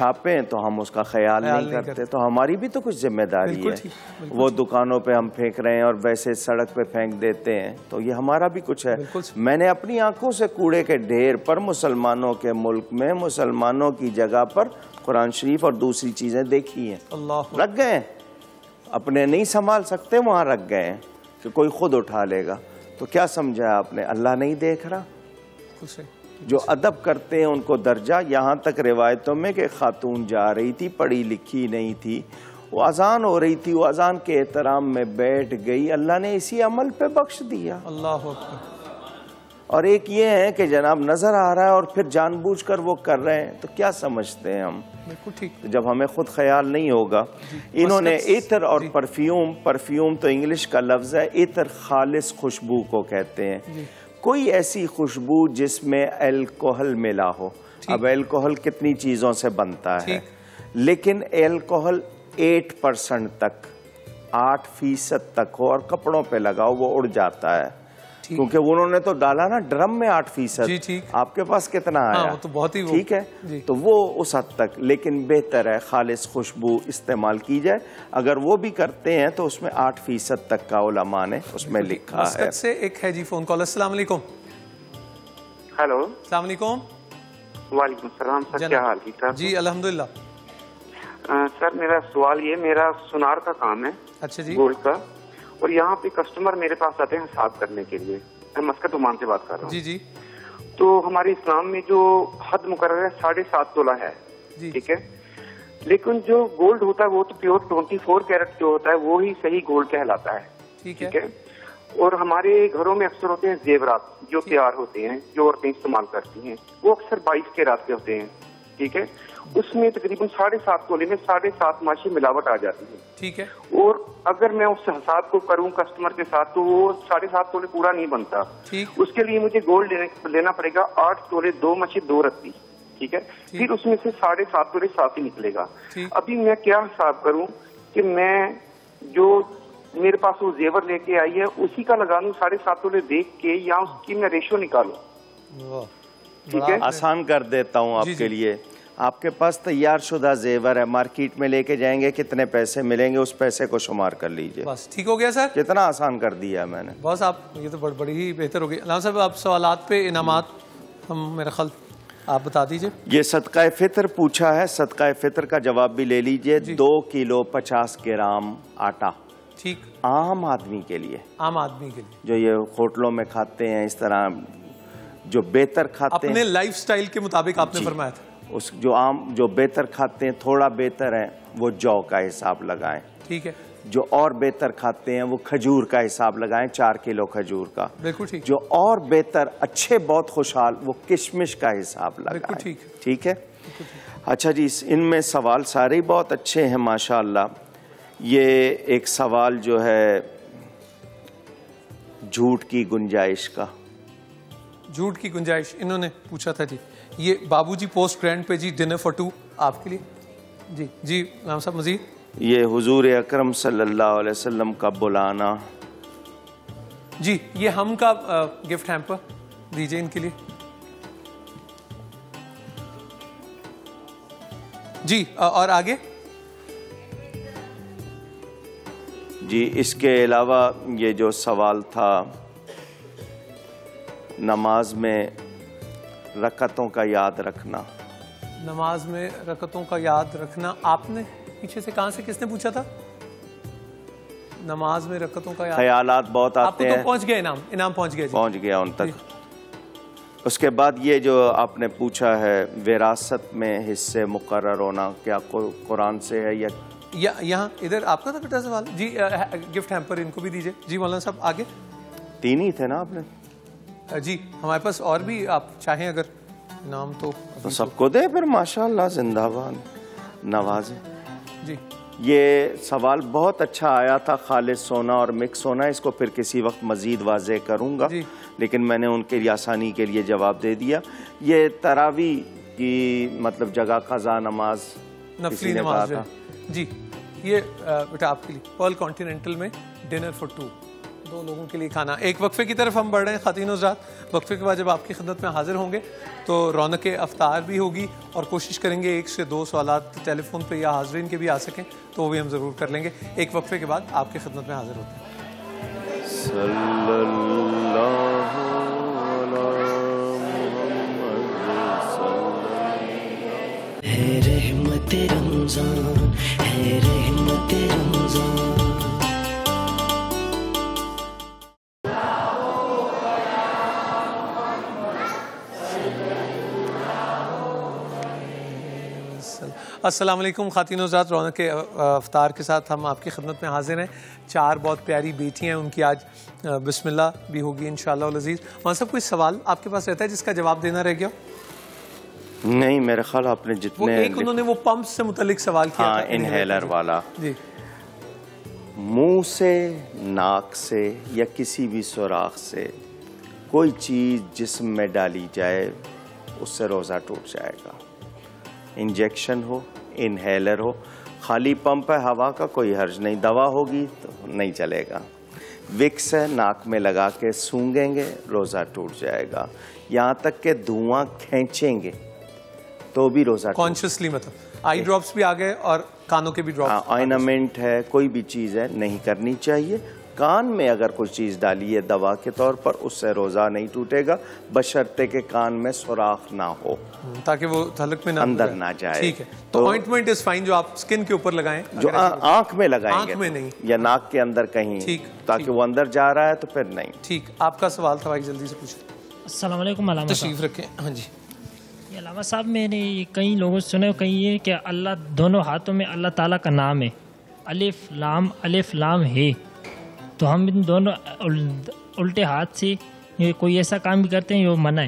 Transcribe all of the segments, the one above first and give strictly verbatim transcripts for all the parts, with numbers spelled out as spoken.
چھاپیں تو ہم اس کا خیال نہیں کرتے. تو ہماری بھی تو کچھ ذمہ داری ہے. وہ دکانوں پہ ہم پھینک رہے ہیں اور ویسے سڑک پہ پھینک دیتے ہیں, تو یہ ہمارا بھی کچھ ہے. میں نے اپنی آنکھوں سے کوڑے کے ڈھیر پر مسلمانوں کے ملک میں مسلمانوں کی جگہ پر قرآن شریف اور دوسری چیزیں دیکھی ہیں. رکھ گئے ہیں, اپنے نہیں سنبھال سکتے وہاں رکھ گئے ہیں کہ کوئی خود اٹھا لے گا. تو کیا سمجھا آپ نے, اللہ نہیں دیکھ رہا؟ جو ادب کرتے ہیں ان کو درجہ. یہاں تک روایتوں میں کہ خاتون جا رہی تھی, پڑھی لکھی نہیں تھی, وہ اذان ہو رہی تھی, وہ اذان کے احترام میں بیٹھ گئی, اللہ نے اسی عمل پہ بخش دیا. اللہ اکبر. اور ایک یہ ہے کہ جناب نظر آ رہا ہے اور پھر جان بوجھ کر وہ کر رہے ہیں, تو کیا سمجھتے ہیں ہم؟ جب ہمیں خود خیال نہیں ہوگا. انہوں نے ایتر اور پرفیوم, پرفیوم تو انگلش کا لفظ ہے, ایتر خالص خوشبو کو کہتے ہیں. کوئی ایسی خوشبو جس میں الکوہل ملا ہو. اب الکوہل کتنی چیزوں سے بنتا ہے, لیکن الکوہل ایٹ پرسنٹ تک, آٹھ فیصد تک ہو اور کپڑوں پہ لگاؤ وہ اڑ جاتا ہے, کیونکہ انہوں نے تو ڈالا نا ڈرم میں آٹھ فیصد. آپ کے پاس کتنا آیا؟ ٹھیک ہے, تو وہ اس حد تک. لیکن بہتر ہے خالص خوشبو استعمال کی جائے. اگر وہ بھی کرتے ہیں تو اس میں آٹھ فیصد تک کا علماء نے اس میں لکھا ہے. سے ایک ہے جی فون کال. السلام علیکم. ہیلو, السلام علیکم. وعلیکم السلام سر, کیا حال ٹھیک ٹھاک؟ جی الحمدللہ. سر میرا سوال یہ, میرا سونار کا کام ہے. اچھا جی. گولڈ کا. اور یہاں پہ کسٹمر میرے پاس آتے ہیں حساب کرنے کے لیے. میں مسکت عمان سے بات کر رہا ہوں. جی جی. تو ہمارے اسلام میں جو حد مقرر ہے ساڑھے سات تولہ ہے, ٹھیک ہے, لیکن جو گولڈ ہوتا ہے وہ تو پیور ٹوینٹی فور کیرٹ جو ہوتا ہے وہی صحیح گولڈ کہلاتا ہے. ٹھیک ہے. اور ہمارے گھروں میں اکثر ہوتے ہیں زیورات جو تیار ہوتے ہیں, جو عورتیں استعمال کرتی ہیں, وہ اکثر بائیس کیرٹ کے ہوتے ہیں. ٹھیک ہے. اس میں تقریباً ساڑھے سات تولے میں ساڑھے سات ماشی ملاوٹ آ جاتی ہے. ٹھیک ہے. اور اگر میں اس حساب کو کروں کسٹمر کے ساتھ تو وہ ساڑھے سات تولے پورا نہیں بنتا. اس کے لیے مجھے گولڈ لینا پڑے گا آٹھ تولے دو مچھی دو رتی. ٹھیک ہے. پھر اس میں سے ساڑھے سات تولے صاف ہی نکلے گا. ابھی میں کیا حساب کروں کہ میں جو میرے پاس وہ زیور لے کے آئی ہے اسی کا لگا لوں ساڑھے سات تولے دیکھ کے, یا اس کی میں ریشو نکالوں؟ ٹھیک ہے. آسان کر دیتا ہوں آپ کے لیے. آپ کے پاس تیار شدہ زیور ہے, مارکیٹ میں لے کے جائیں گے, کتنے پیسے ملیں گے اس پیسے کو شمار کر لیجئے. بس ٹھیک ہو گیا سر. کتنا آسان کر دیا میں نے. بس آپ یہ تو بڑی ہی بہتر ہو گئی. علامہ صاحب آپ سوالات پہ انعامات ہم میرا خیال آپ بتا دیجئے. یہ صدقہ فطر پوچھا ہے, صدقہ فطر کا جواب بھی لے لیجئے. دو کلو پچاس گرام آٹا. ٹھیک. عام آدمی کے لیے, عام آدمی کے لیے جو یہ ہوٹلوں میں کھاتے ہیں اس طرح, جو بہتر کھاتے ہیں اپنے لائف سٹائل کے مطابق آپ نے فرمایا تھا. اس جو عام جو بہتر کھاتے ہیں تھوڑا بہتر ہے وہ جو کا حساب لگائیں. ٹھیک ہے. جو اور بہتر کھاتے ہیں وہ کھجور کا حساب لگائیں, چار کلو کھجور کا. بالکل ٹھیک. جو اور بہتر اچھے بہت خوشحال وہ کشمش کا حساب لگائیں. ٹھیک ہے. اچھا جی, ان میں سوال سارے ہی بہت اچھے ہیں ماشاءاللہ. یہ ایک سوال جو ہے جھوٹ کی گنجائش کا. جھوٹ کی گنجائش انہوں نے پوچھا تھا. جی یہ بابو جی پوسٹ گرینڈ پہ جی ڈنر فار ٹو آپ کے لیے. جی جی رام صاحب مزید. یہ حضور اکرم صلی اللہ علیہ وسلم کا بلانا. جی یہ ہم کا گفٹ ہیمپر دیجئے ان کے لیے. جی اور آگے. جی اس کے علاوہ یہ جو سوال تھا نماز میں رکعتوں کا یاد رکھنا. نماز میں رکعتوں کا یاد رکھنا آپ نے پیچھے سے کہاں سے کس نے پوچھا تھا؟ نماز میں رکعتوں کا یاد. خیالات بہت آتے ہیں. آپ کو تو پہنچ گیا انعام, انعام پہنچ گیا. پہنچ گیا ان تک. اس کے بعد یہ جو آپ نے پوچھا ہے وراثت میں حصے مقرر ہونا, کیا قرآن سے ہے یا یہاں ادھر آپ کا تھا بیٹا سوال. جی گفٹ ہیمپر ان کو بھی دیجئے. جی مولانا صاحب آگے. تین ہی تھے نا آپ نے. جی ہمارے پاس اور بھی آپ چاہیں اگر نام تو سب کو دے پھر ماشاءاللہ زندہ باد نوازے. جی یہ سوال بہت اچھا آیا تھا, خالص سونا اور مکس سونا. اس کو پھر کسی وقت مزید واضح کروں گا, لیکن میں نے ان کے لیے آسانی کے لیے جواب دے دیا. یہ تراویح کی مطلب جگہ قضا نماز نفلی نماز. جی یہ بیٹا آپ کے لیے پرل کانٹیننٹل میں ڈنر فار ٹو دو لوگوں کے لیے کھانا. ایک وقفے کی طرف ہم بڑھ رہے ہیں خواتین و حضرات. وقفے کے بعد جب آپ کی خدمت میں حاضر ہوں گے تو رونق افطار بھی ہوگی اور کوشش کریں گے ایک سے دو سوالات ٹیلی فون پہ یا حاضرین کے بھی آ سکیں تو وہ بھی ہم ضرور کر لیں گے. ایک وقفے کے بعد آپ کی خدمت میں حاضر ہوتے ہیں. ہے رحمت رمضان، ہے رحمت رمضان. السلام علیکم خواتین و حضرات. رونق افطار کے ساتھ ہم آپ کی خدمت میں حاضر ہیں. چار بہت پیاری بیٹیاں ہیں، ان کی آج بسم اللہ بھی ہوگی انشاءاللہ العزیز. وہاں صاحب کوئی سوال آپ کے پاس رہتا ہے جس کا جواب دینا رہ گیا؟ نہیں میرے خیال آپ نے جتنے ایک انہوں نے وہ پمپ سے متعلق سوال کیا ہاں انہیلر والا. جی منہ سے، ناک سے یا کسی بھی سوراخ سے کوئی چیز جسم میں ڈالی جائے اس سے روزہ ٹوٹ جائے گا. انجیکشن ہو، انہیلر ہو، خالی پمپ ہے ہوا کا کوئی حرج نہیں. دوا ہوگی تو نہیں چلے گا. وکس ہے ناک میں لگا کے سونگیں گے روزہ ٹوٹ جائے گا. یہاں تک کہ دھواں کھینچیں گے تو بھی روزہ کانشیسلی مطلب آئی ڈراپس بھی آ گئے اور کانوں کے بھی ڈراپس. آئنمنٹ ہے کوئی بھی چیز ہے نہیں کرنی چاہیے. کان میں اگر کوئی چیز ڈالی ہے دوا کے طور پر اس سے روزہ نہیں ٹوٹے گا بشرطے کہ کان میں سوراخ نہ ہو تاکہ وہ حلق میں اندر نہ جائے. ٹھیک ہے. تو آئنٹمنٹ از فائن جو آپ سکن کے اوپر لگائیں جو آنکھ میں لگائیں گے آنکھ میں نہیں یا ناک کے اندر کہیں تاکہ وہ اندر جا رہا ہے تو پھر نہیں. ٹھیک. آپ کا سوال تھا بھائی جلدی سے پوچھیں. السلام علیکم. علامہ تشریف رکھیں. ہاں جی. علامہ صاحب میں نے کئی لوگوں سے سنے کہیں یہ کہ اللہ دونوں ہاتھوں میں اللہ تعالیٰ کا نام ہے الف لام الف لام ہے. تو ہم ان دونوں الٹے ہاتھ سے کوئی ایسا کام بھی کرتے ہیں جو منع ہے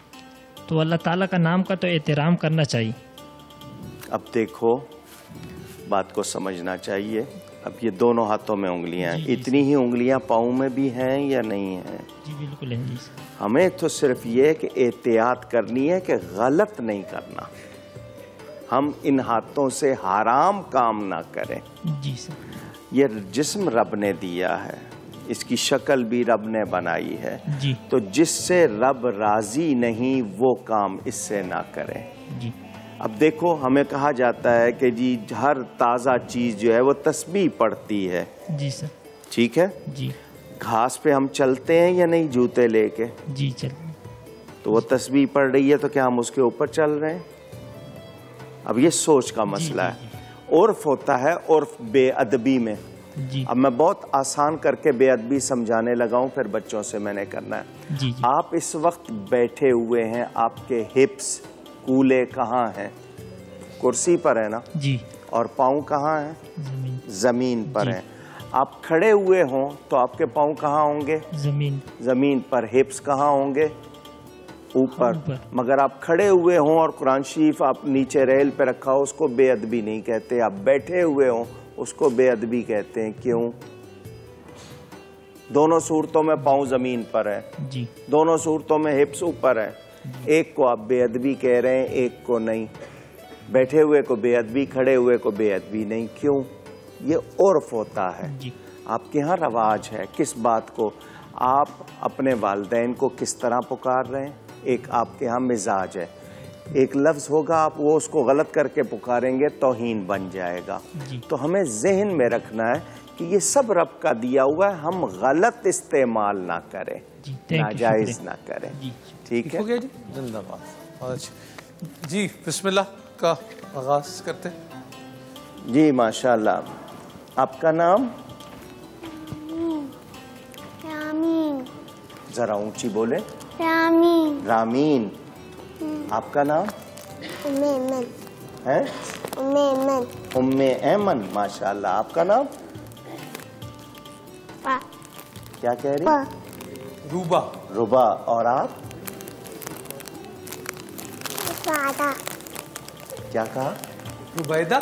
تو اللہ تعالیٰ کا نام کا تو احترام کرنا چاہیے. اب دیکھو بات کو سمجھنا چاہیے. اب یہ دونوں ہاتھوں میں انگلیاں ہیں. اتنی ہی انگلیاں پاؤں میں بھی ہیں یا نہیں ہیں؟ جی بالکل ہیں جی. ہمیں تو صرف یہ کہ احتیاط کرنی ہے کہ غلط نہیں کرنا. ہم ان ہاتھوں سے حرام کام نہ کریں. جی سر. یہ جسم رب نے دیا ہے، اس کی شکل بھی رب نے بنائی ہے جی. تو جس سے رب راضی نہیں وہ کام اس سے نہ کریں. جی. اب دیکھو ہمیں کہا جاتا ہے کہ جی ہر تازہ چیز جو ہے وہ تسبیح پڑھتی ہے. جی سر. ٹھیک ہے. جی. گھاس پہ ہم چلتے ہیں یا نہیں جوتے لے کے؟ جی چل. تو وہ تسبیح پڑھ رہی ہے تو کیا ہم اس کے اوپر چل رہے ہیں؟ اب یہ سوچ کا مسئلہ ہے. عرف ہوتا ہے عرف بے ادبی میں. جی. اب میں بہت آسان کر کے بے ادبی سمجھانے لگا ہوں پھر بچوں سے میں نے کرنا ہے. جی. جی. آپ اس وقت بیٹھے ہوئے ہیں، آپ کے ہپس کولے کہاں ہیں؟ کرسی پر ہے نا. جی. اور پاؤں کہاں ہیں؟ زمین زمین پر جی. ہیں. آپ کھڑے ہوئے ہوں تو آپ کے پاؤں کہاں ہوں گے؟ زمین. زمین پر. ہپس کہاں ہوں گے؟ اوپر. مگر آپ کھڑے ہوئے ہوں اور قرآن شریف آپ نیچے ریل پہ رکھا ہو اس کو بے ادبی نہیں کہتے. آپ بیٹھے ہوئے ہوں اس کو بے ادبی کہتے ہیں. کیوں؟ دونوں صورتوں میں پاؤں زمین پر ہے. جی. دونوں صورتوں میں ہپس اوپر ہے. ایک کو آپ بے ادبی کہہ رہے ہیں ایک کو نہیں. بیٹھے ہوئے کو بے ادبی، کھڑے ہوئے کو بے ادبی نہیں. کیوں؟ یہ عرف ہوتا ہے. جی. آپ کے ہاں رواج ہے. کس بات کو؟ آپ اپنے والدین کو کس طرح پکار رہے ہیں. ایک آپ کے ہاں مزاج ہے. ایک لفظ ہوگا آپ وہ اس کو غلط کر کے پکاریں گے توہین بن جائے گا. جی. تو ہمیں ذہن میں رکھنا ہے کہ یہ سب رب کا دیا ہوا ہے. ہم غلط استعمال نہ کریں. جی. ناجائز نہ کریں. جی. ٹھیک ہے جی. زندہ باد. جی بسم اللہ کا آغاز کرتے ہیں. جی ماشاء اللہ. آپ کا نام؟ رامین. ذرا اونچی بولیں. رامین. رامین. آپ کا نام؟ ام ایمن. ہے ام ایمن. ام ایمن. ماشاء اللہ. آپ کا نام؟ پا. کیا کہہ رہی؟ پا. روبا. روبا. اور آپ؟ سادہ. کیا کہا؟ روبیدہ.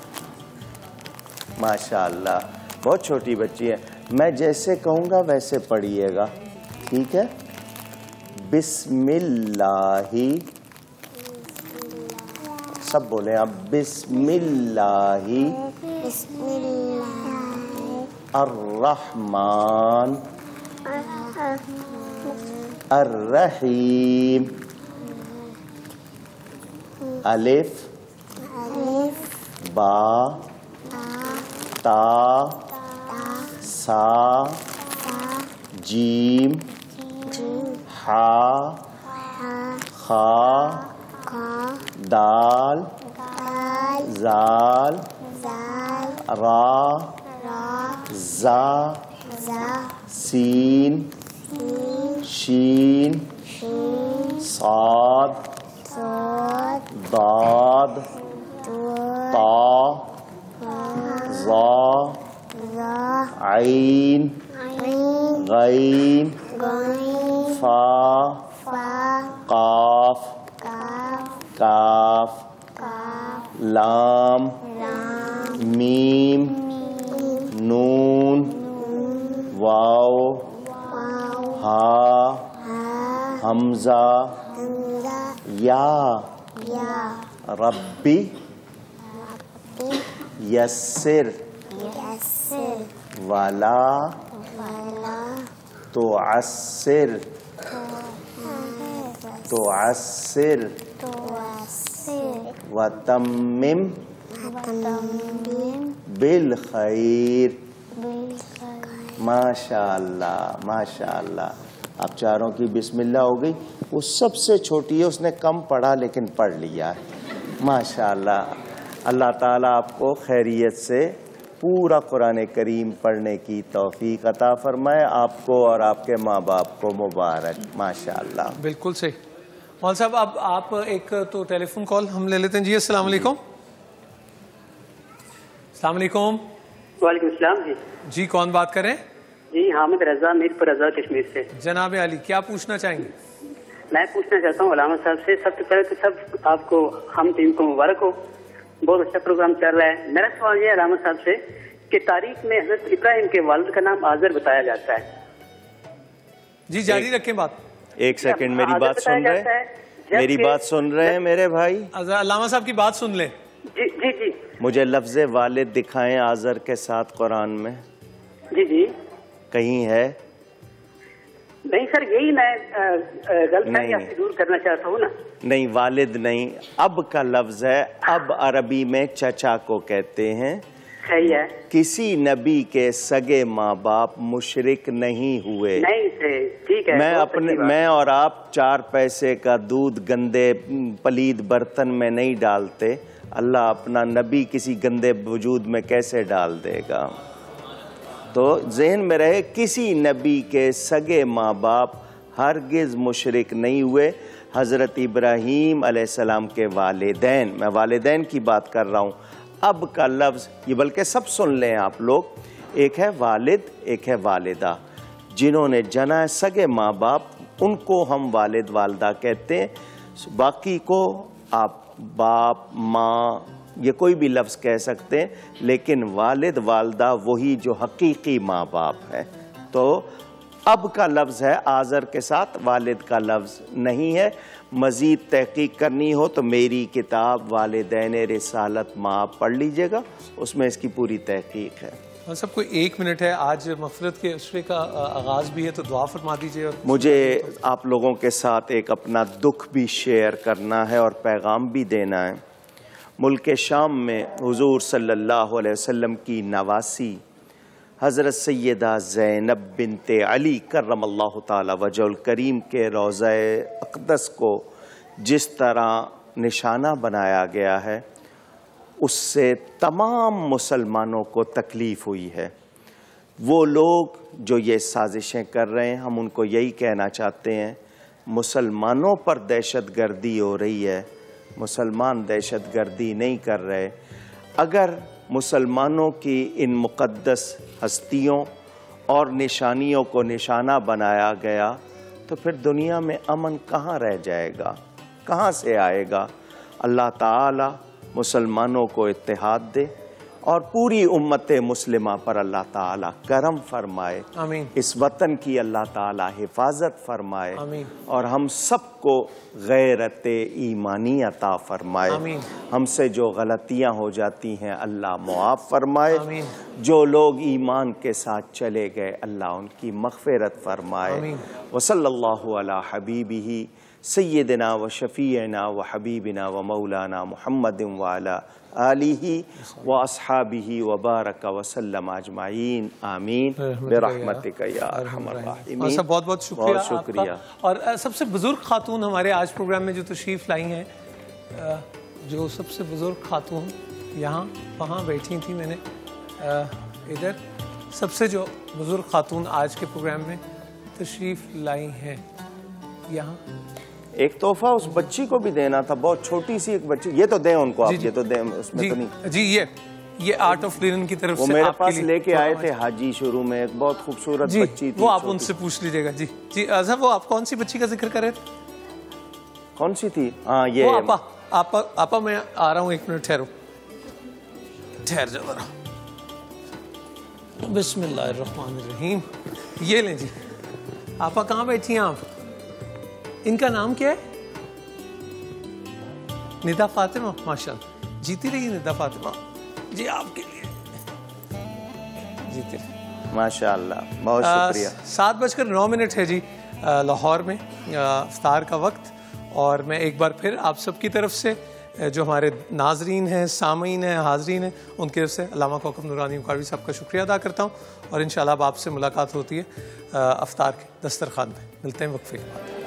ماشاء اللہ بہت چھوٹی بچی ہے. میں جیسے کہوں گا ویسے پڑھیے گا. ٹھیک ہے. بسم اللہ. سب بولیں آپ. بسم اللہ بسم اللہ الرحمن الرحیم. الف با تا سا جیم ہا خا دال زال را زا سین شین صاد ضاد طا ظا عین غین فا قاف کاف لام میم نون واو ہا حمزہ یا ربی یسر ولا تعسر تعسر وتمم بالخیر. ماشاء اللہ ماشاء اللہ. آپ چاروں کی بسم اللہ ہو گئی. وہ سب سے چھوٹی ہے, اس نے کم پڑھا لیکن پڑھ لیا ہے. ماشاء اللہ. اللہ تعالیٰ آپ کو خیریت سے پورا قرآن کریم پڑھنے کی توفیق عطا فرمائے. آپ کو اور آپ کے ماں باپ کو مبارک. ماشاء اللہ. بالکل صحیح. مولانا صاحب اب آپ ایک تو ٹیلی فون کال ہم لے لیتے ہیں. جی السلام علیکم. السلام علیکم. وعلیکم السلام. جی جی کون بات کر رہے ہیں؟ جی حامد رضا میر پر رضا کشمیر سے. جناب علی کیا پوچھنا چاہیں گے؟ میں پوچھنا چاہتا ہوں علامہ صاحب سے. سب سے پہلے تو سب آپ کو ہم ٹیم کو مبارک ہو, بہت اچھا پروگرام چل رہا ہے. میرا سوال یہ ہے علامہ صاحب سے کہ تاریخ میں حضرت ابراہیم کے والد کا نام آزر بتایا جاتا ہے. جی جاری رکھیں بات. ایک سیکنڈ میری بات سن رہے ہیں؟ میری بات سن رہے ہیں میرے بھائی؟ علامہ صاحب کی بات سن لیں. جی جی جی مجھے لفظ والد دکھائیں آزر کے ساتھ قرآن میں. جی جی کہیں ہے؟ نہیں سر, یہی میں غلط دور کرنا چاہتا ہوں نا. نہیں والد نہیں, اب کا لفظ ہے. اب عربی میں چچا کو کہتے ہیں. صحیح ہے. کسی نبی کے سگے ماں باپ مشرک نہیں ہوئے. نہیں تھے. ٹھیک ہے. میں اپنے میں اور آپ چار پیسے کا دودھ گندے پلید برتن میں نہیں ڈالتے. اللہ اپنا نبی کسی گندے وجود میں کیسے ڈال دے گا؟ تو ذہن میں رہے کسی نبی کے سگے ماں باپ ہرگز مشرک نہیں ہوئے. حضرت ابراہیم علیہ السلام کے والدین, میں والدین کی بات کر رہا ہوں. اب کا لفظ یہ بلکہ سب سن لیں آپ لوگ. ایک ہے والد, ایک ہے والدہ. جنہوں نے جنا ہے سگے ماں باپ ان کو ہم والد والدہ کہتے ہیں. باقی کو آپ باپ ماں یہ کوئی بھی لفظ کہہ سکتے ہیں, لیکن والد والدہ وہی جو حقیقی ماں باپ ہے. تو اب کا لفظ ہے آزر کے ساتھ, والد کا لفظ نہیں ہے. مزید تحقیق کرنی ہو تو میری کتاب والدین رسالت ماں پڑھ لیجئے گا, اس میں اس کی پوری تحقیق ہے. سب کو ایک منٹ ہے, آج مغفرت کے عشرے کا آغاز بھی ہے تو دعا فرما دیجئے. مجھے آپ لوگوں کے ساتھ ایک اپنا دکھ بھی شیئر کرنا ہے اور پیغام بھی دینا ہے. ملک شام میں حضور صلی اللہ علیہ وسلم کی نواسی حضرت سیدہ زینب بنت علی کرم اللہ تعالی وجہ الکریم کے روضہ اقدس کو جس طرح نشانہ بنایا گیا ہے اس سے تمام مسلمانوں کو تکلیف ہوئی ہے. وہ لوگ جو یہ سازشیں کر رہے ہیں ہم ان کو یہی کہنا چاہتے ہیں, مسلمانوں پر دہشت گردی ہو رہی ہے, مسلمان دہشت گردی نہیں کر رہے. اگر مسلمانوں کی ان مقدس ہستیوں اور نشانیوں کو نشانہ بنایا گیا تو پھر دنیا میں امن کہاں رہ جائے گا, کہاں سے آئے گا؟ اللہ تعالی مسلمانوں کو اتحاد دے اور پوری امت مسلمہ پر اللہ تعالیٰ کرم فرمائے. آمین. اس وطن کی اللہ تعالیٰ حفاظت فرمائے. آمین. اور ہم سب کو غیرت ایمانی عطا فرمائے. آمین. ہم سے جو غلطیاں ہو جاتی ہیں اللہ معاف فرمائے. آمین. جو لوگ ایمان کے ساتھ چلے گئے اللہ ان کی مغفرت فرمائے. آمین. وصلی اللہ علی حبیبہ سیدنا و شفیعنا و حبیبنا و مولانا محمد وعلی آلہ و اصحابہ و بارک وسلم اجمعین آمین برحمتک یا ارحم الراحمین. بہت بہت شکریہ. بہت شکریہ. اور سب سے بزرگ خاتون ہمارے آج پروگرام میں جو تشریف لائی ہیں، جو سب سے بزرگ خاتون یہاں وہاں بیٹھی تھی، میں نے ادھر سب سے جو بزرگ خاتون آج کے پروگرام میں تشریف لائی ہیں یہاں. ایک تحفہ اس بچی کو بھی دینا تھا، بہت چھوٹی سی ایک بچی. یہ تو دیں ان کو آپ. یہ تو دیں اس میں تو نہیں. جی یہ یہ آرٹ آف لینن کی طرف سے وہ میرے پاس لے کے آئے تھے حاجی شروع میں، ایک بہت خوبصورت بچی تھی. وہ آپ ان سے پوچھ لیجیے گا. جی جی اظہر، وہ آپ کون سی بچی کا ذکر کر رہے تھے؟ کون سی تھی؟ ہاں یہ آپا. آپا آپا میں آ رہا ہوں، ایک منٹ ٹھہرو، ٹھہر جاؤ ذرا. بسم اللہ الرحمن الرحیم. یہ لیں جی. آپا کہاں بیٹھی ہیں آپ؟ ان کا نام کیا ہے؟ ندا فاطمہ. ماشاءاللہ، جیتی رہی ندا فاطمہ. جی آپ کے لیے جیتی رہی. ماشاءاللہ، بہت شکریہ. سات بج کر نو منٹ ہے جی لاہور میں افطار کا وقت. اور میں ایک بار پھر آپ سب کی طرف سے، جو ہمارے ناظرین ہیں، سامعین ہیں، حاضرین ہیں، ان کی طرف سے علامہ کوکب نورانی مکاروی صاحب کا شکریہ ادا کرتا ہوں. اور انشاءاللہ اب آپ سے ملاقات ہوتی ہے افطار کے دسترخوان میں. ملتے ہیں وقفے کے بعد.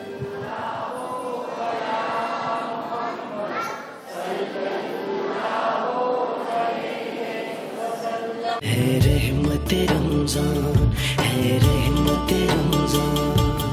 ہے رحمت رمضان، ہے رحمت رمضان.